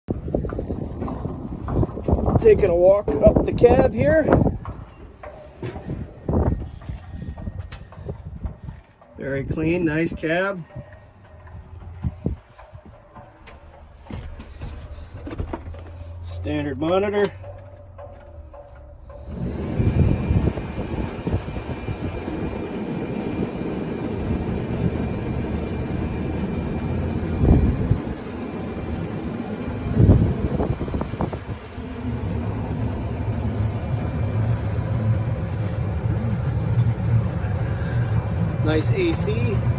Taking a walk up the cab here. Very clean, nice cab. Standard monitor. Nice AC.